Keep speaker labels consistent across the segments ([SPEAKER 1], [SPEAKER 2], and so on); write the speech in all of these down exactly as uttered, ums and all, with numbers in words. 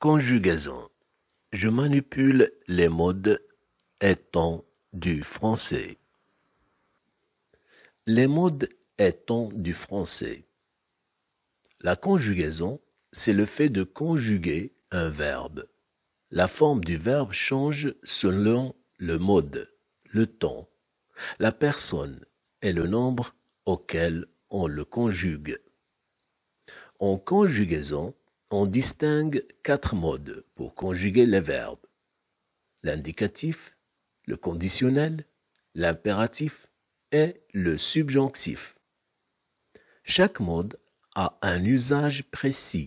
[SPEAKER 1] Conjugaison. Je manipule les modes étant du français. Les modes étant du français. La conjugaison, c'est le fait de conjuguer un verbe. La forme du verbe change selon le mode, le temps, la personne et le nombre auquel on le conjugue. En conjugaison, on distingue quatre modes pour conjuguer les verbes: l'indicatif, le conditionnel, l'impératif et le subjonctif. Chaque mode a un usage précis.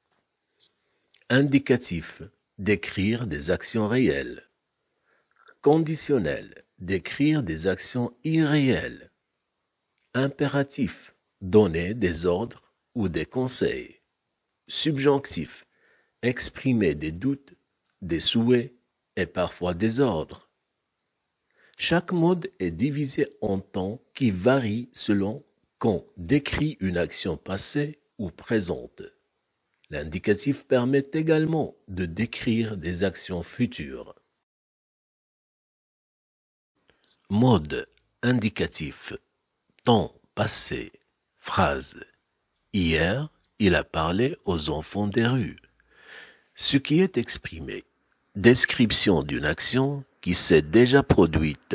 [SPEAKER 1] Indicatif, décrire des actions réelles. Conditionnel, décrire des actions irréelles. Impératif, donner des ordres ou des conseils. Subjonctif, exprimer des doutes, des souhaits et parfois des ordres. Chaque mode est divisé en temps qui varie selon qu'on décrit une action passée ou présente. L'indicatif permet également de décrire des actions futures. Mode indicatif. Temps passé. Phrase. Hier, il a parlé aux enfants des rues. Ce qui est exprimé. Description d'une action qui s'est déjà produite.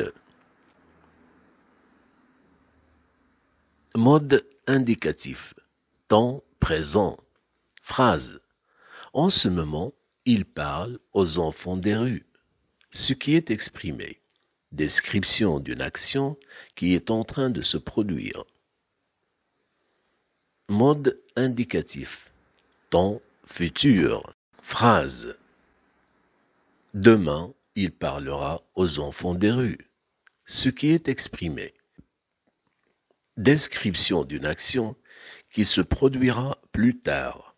[SPEAKER 1] Mode indicatif. Temps présent. Phrase. En ce moment, il parle aux enfants des rues. Ce qui est exprimé. Description d'une action qui est en train de se produire. Mode indicatif. Temps futur. Phrase. Demain, il parlera aux enfants des rues. Ce qui est exprimé. Description d'une action qui se produira plus tard.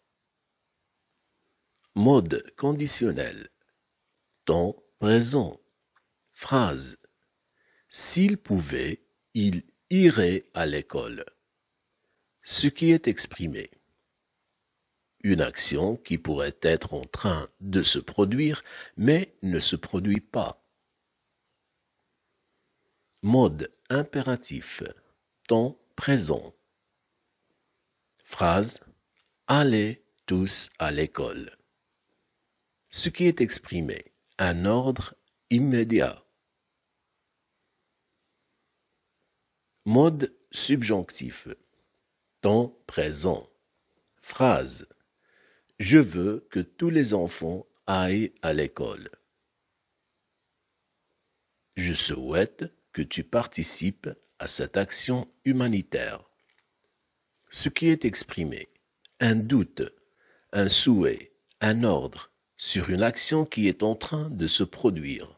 [SPEAKER 1] Mode conditionnel. Temps présent. Phrase. S'il pouvait, il irait à l'école. Ce qui est exprimé. Une action qui pourrait être en train de se produire, mais ne se produit pas. Mode impératif. Temps présent. Phrase. Allez tous à l'école. Ce qui est exprimé. Un ordre immédiat. Mode subjonctif. Temps présent. Phrase. Je veux que tous les enfants aillent à l'école. Je souhaite que tu participes à cette action humanitaire. Ce qui est exprimé. Un doute, un souhait, un ordre sur une action qui est en train de se produire.